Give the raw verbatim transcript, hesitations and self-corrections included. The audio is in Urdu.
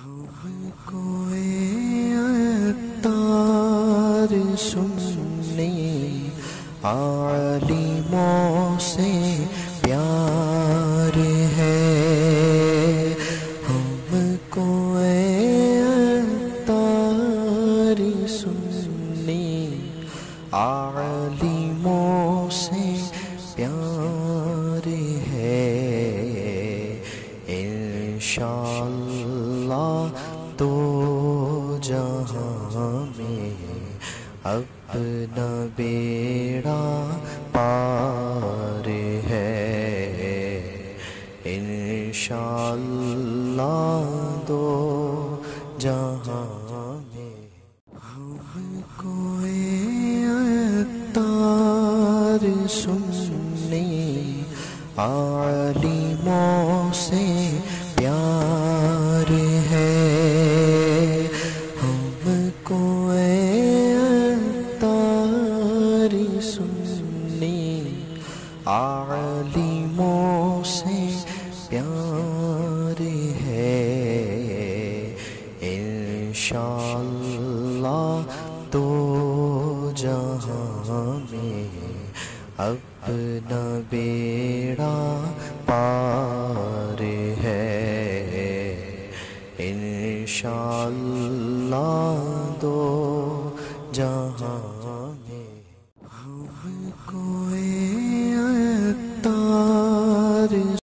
ہم کو عطار سننے عالموں سے پیار ہے، ہم کو عطار سننے عالموں سے پیار ہے، انشاءاللہ تو جہاں میں اپنا بیڑا پار ہے، انشاءاللہ دو جہاں میں ہم کو عطار سننے عالموں سے پیار ہے، ہم کو عطار سننے عالموں سے پیار ہے، انشاءاللہ تو جہاں میں اپنا بیڑا پار ہے، انشاءاللہ دو جہاں